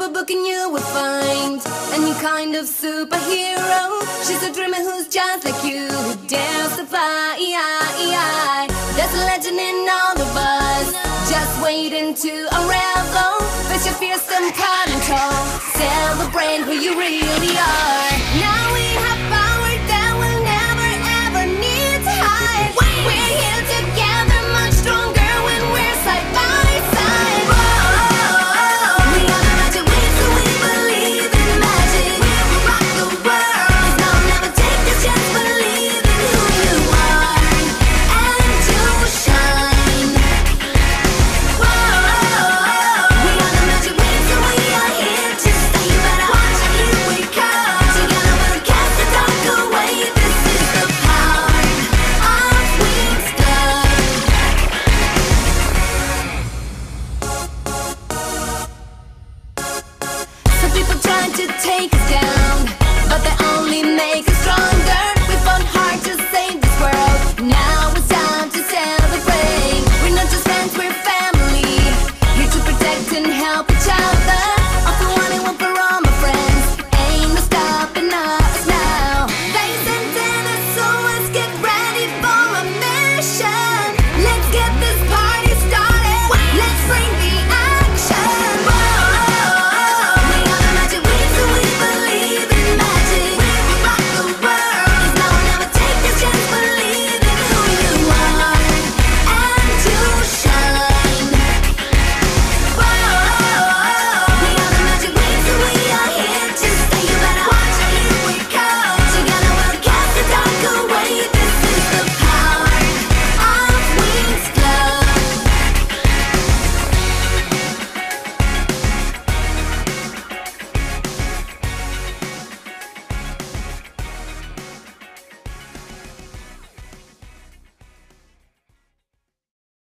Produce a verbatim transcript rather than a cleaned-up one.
book and you will find a new kind of superhero. She's a dreamer who's just like you, who dares to fly. There's a legend in all of us, just waiting to unravel. Face your fears and proud and tall, celebrate who you really are. Now we have power that we'll never ever need to hide. We're here together, much stronger when we're side by side. Whoa, we are the magic wings, so we believe in magic. We will rock the world. No, never take a chance, believe in who you are, and you will shine. Whoa, we are the magic wings, so we are here to stay. You better watch, here we come. Together we'll cast the dark away. This is the power of Wings Club. Some people try to take us down, but they're